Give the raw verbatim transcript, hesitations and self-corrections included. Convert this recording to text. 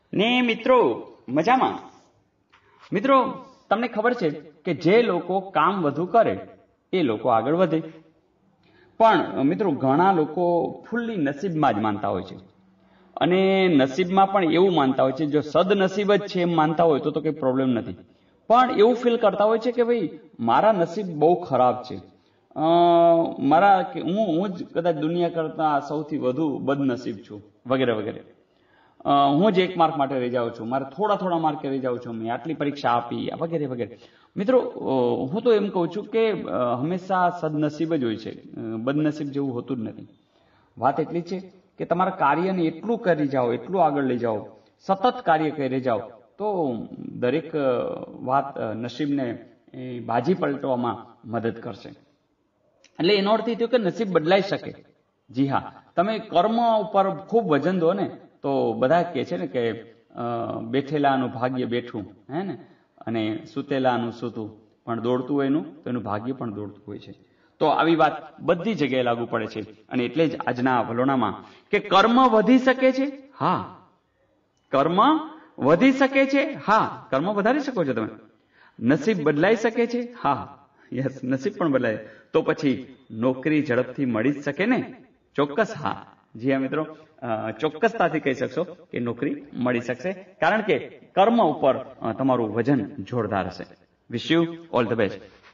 ને મિત્રો મજામાં? મિત્રો તમને ખબર છે કે જે લોકો કામ વધુ કરે એ લોકો આગળ વધે, પણ મિત્રો ઘણા લોકો ફૂલ્લી નસીબમાં જ માનતા હોય છે. અને નસીબમાં પણ એવું માનતા હોય છે, જો સદનસીબ જ છે એમ માનતા હોય તો તો કંઈ પ્રોબ્લેમ નથી, પણ એવું ફીલ કરતા હોય છે કે ભાઈ મારા નસીબ બહુ ખરાબ છે, મારા હું હું જ કદાચ દુનિયા કરતા સૌથી વધુ બદનસીબ છું, વગેરે વગેરે. હું જ એક માર્ક માટે રહી જાઉં છું, મારે થોડા થોડા માર્કે રહી જાઉં છું, મેં આટલી પરીક્ષા આપી, વગેરે વગેરે. મિત્રો હું તો એમ કહું છું કે હંમેશા સદનસીબ જ હોય છે, બદનસીબ જેવું હોતું જ નથી. વાત એટલી છે કે તમારા કાર્યને એટલું કરી જાઓ, એટલું આગળ લઈ જાઓ, સતત કાર્ય કરી જાઓ, તો દરેક વાત નસીબને બાજી પલટવામાં મદદ કરશે. એટલે એનો અર્થ એ થયો કે નસીબ બદલાઈ શકે. જી હા, તમે કર્મ ઉપર ખૂબ વજન દો ને તો બધા કહે છે ને કે બેઠેલાનું ભાગ્ય બેઠું, હે ને, અને સૂતેલાનું સૂતું, પણ દોડતું હોય એનું તો એનું ભાગ્ય પણ દોડતું હોય છે. તો આવી વાત બધી જગ્યાએ લાગુ પડે છે. અને એટલે જ આજના વલોણામાં કે કર્મ વધી શકે છે, હા, કર્મ વધી શકે છે, હા, કર્મ વધારી શકો છો તમે. નસીબ બદલાઈ શકે છે, હા, યસ, નસીબ પણ બદલાય. તો પછી નોકરી ઝડપથી મળી જ શકે ને? ચોક્કસ હા. જી હા મિત્રો, ચોક્કસતાથી કહી શકશો કે નોકરી મળી શકશે, કારણ કે કર્મ ઉપર તમારું વજન જોરદાર હશે. Wish you all the best.